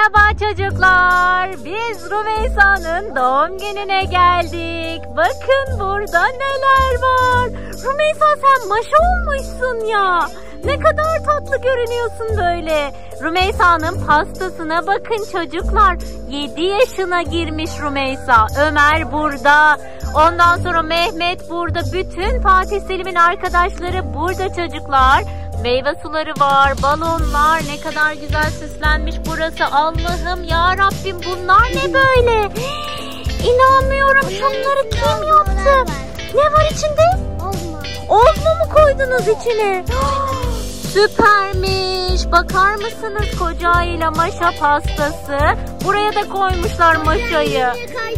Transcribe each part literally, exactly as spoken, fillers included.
Merhaba çocuklar. Biz Rümeysa'nın doğum gününe geldik. Bakın burada neler var. Rümeysa sen maşa olmuşsun ya. Ne kadar tatlı görünüyorsun böyle. Rümeysa'nın pastasına bakın çocuklar. yedi yaşına girmiş Rümeysa. Ömer burada. Ondan sonra Mehmet burada. Bütün Fatih Selim'in arkadaşları burada çocuklar. Meyve suları var, balonlar, ne kadar güzel süslenmiş burası. Allah'ım ya Rabbim, bunlar ne böyle? İnanmıyorum, şunları kim yaptı? Ne var içinde? Ozmo mu koydunuz içine? Süpermiş. Bakar mısınız, koca ile maşa pastası. Buraya da koymuşlar maşayı.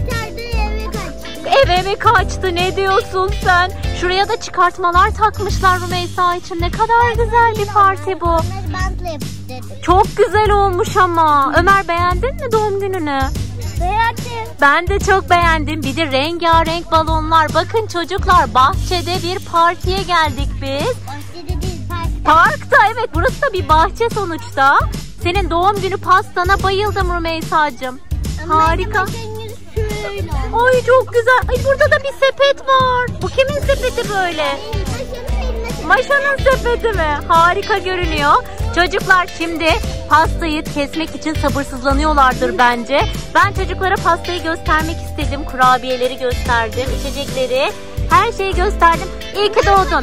Eve mi kaçtı, ne diyorsun sen? Şuraya da çıkartmalar takmışlar Rümeysa için. Ne kadar güzel bir parti bu. Çok güzel olmuş ama. Ömer, beğendin mi doğum gününü? Beğendim. Ben de çok beğendim. Bir de rengarenk balonlar. Bakın çocuklar, bahçede bir partiye geldik biz. Bahçede değil, parkta. Parkta, evet, burası da bir bahçe sonuçta. Senin doğum günü pastana bayıldım Rümeysa'cığım. Harika. Ay çok güzel. Ay burada da bir sepet var. Bu kimin sepeti böyle? Maşa'nın sepeti mi? Harika görünüyor. Çocuklar şimdi pastayı kesmek için sabırsızlanıyorlardır bence. Ben çocuklara pastayı göstermek istedim. Kurabiyeleri gösterdim, içecekleri, her şeyi gösterdim. İyi ki doğdun.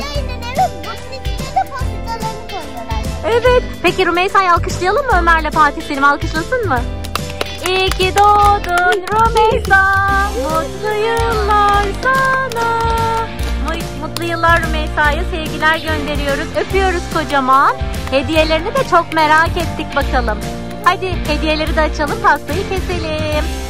Evet. Peki Rümeysa'yı alkışlayalım mı? Ömer'le Fatih Selim alkışlasın mı? İyi ki doğdun Rümeysa, mutlu yıllar sana. Mutlu yıllar Rümeysa'ya sevgiler gönderiyoruz. Öpüyoruz kocaman. Hediyelerini de çok merak ettik bakalım. Hadi hediyeleri de açalım, pastayı keselim.